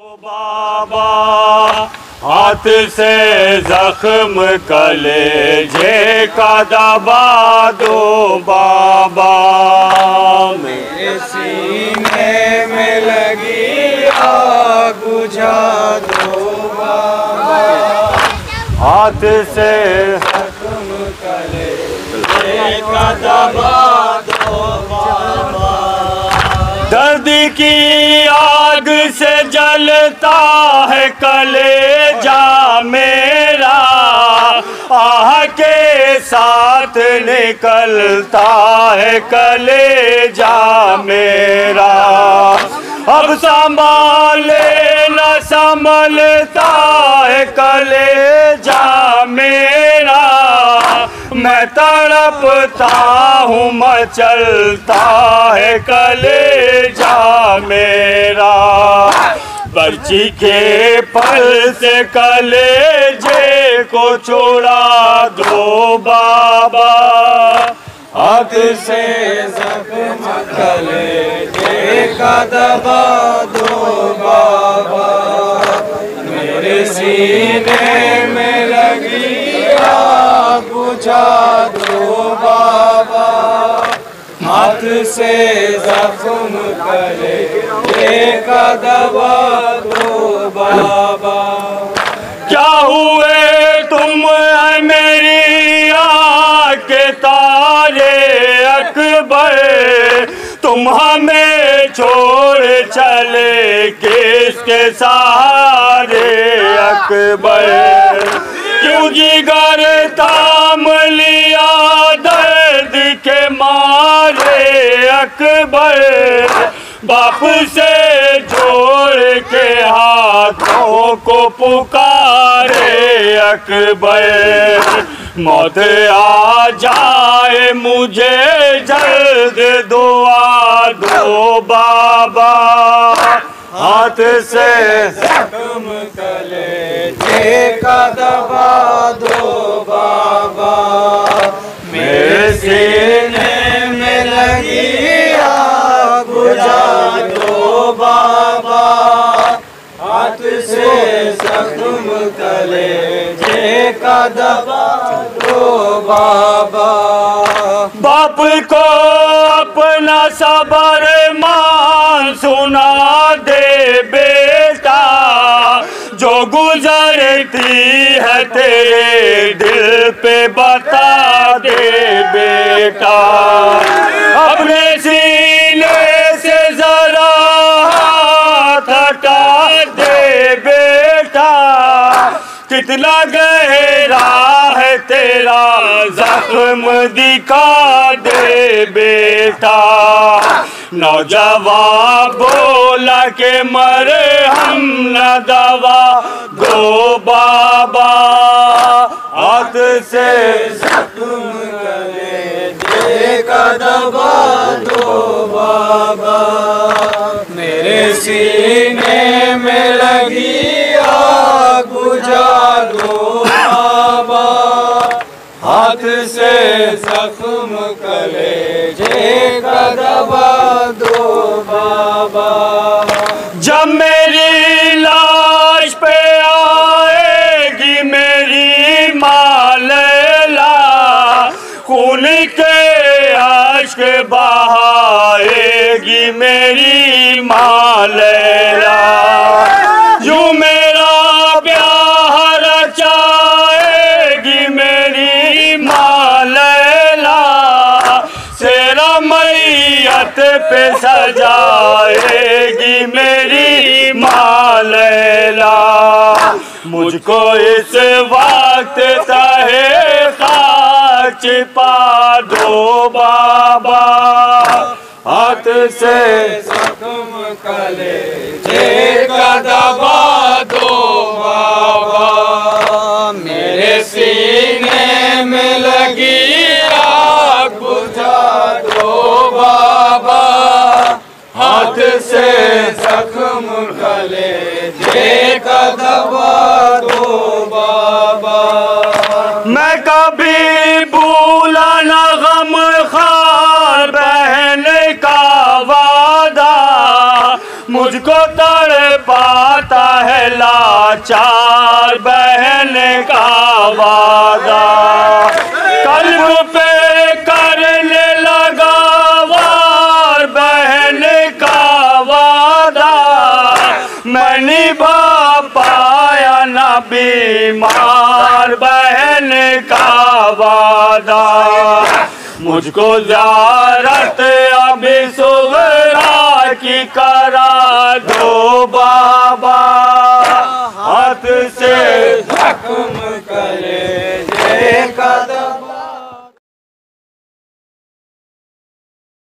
बाबा हाथ से जख्म कलेजे का दबा दो बाबा, मेरे सीने में लगी आग बुझा दो बाबा, हाथ से जख्म कलेजे का दबा दो बाबा। दर्द की आग से जलता है कलेजा मेरा, आह के साथ निकलता है कलेजा मेरा। अब संभाले न संभलता है कलेजा मेरा, मैं तड़पता हूँ मचलता है कलेजा मेरा। बर्ची के पल से कलेजे को छोड़ा दो बाबा, हाथ से जख्म कलेजे का दबा दो बाबा, मेरे सीने में लगी आग बुझा दो बाबा, हाथ से जख्म कलेजे का दबा दो बाबा। क्या हुए तुम मेरी आँख के तारे अकबर, तुम हमें छोड़ चले किसके सहारे अकबर। क्यों जिगर थाम लिया दर्द के मारे अकबर, बाप से जोड़ के हाथों को पुकारे अकबर। मौत आ जाए मुझे जल्द दुआ दो बाबा, हाथ से जख्म कलेजे का दबा दो बाबा, मेरे सीने में लगी आग बुझा दो बाबा, हाथ से जख्म कलेजे का दबा दो बाबा। बाप को अपना सबर मान सुना दे बेटा, जो गुजरती है तेरे दिल पे बता दे बेटा। अपने सीने से जरा हाथ हटा दे बेटा, कितना गहरा है तेरा जख्म दिखा दे बेटा। नौजवान बोला के मरे हम न दवा दो बाबा, हाथ से जख्म कलेजे का दबा दो बाबा, मेरे सीने में लगी आग बुझा दो बाबा, हाथ से जख्म कलेजे का दबा दो बाबा। जब मेरी लाश पे आएगी मेरी माँ लैला, खून के आश्क बहाएगी मेरी माँ लैला। यूं मेरा ब्याह रचाएगी मेरी माँ लैला, सेरा मैयत पे सजाएगी मेरी माँ लैला। मुझको इस वक्त तहे खाक छिपा दो बाबा, हाथ से जख्म कलेजे का दबा दो बाबा, मेरे सीने में लगी आग बुझा दो बाबा, हाथ से जख्म कलेजे का दबा दो बाबा। मैं कभी भूला न गम खार बहन का वादा, मुझको तड़ पाता है लाचार बहन का वादा, कल्ब पे करने लगा वार बहन का वादा, मैं निभा पाया ना बीमार बहन का वादा। मुझको ज़ियारत अभी सुगरा की करा दो बाबा, हाथ से जख्म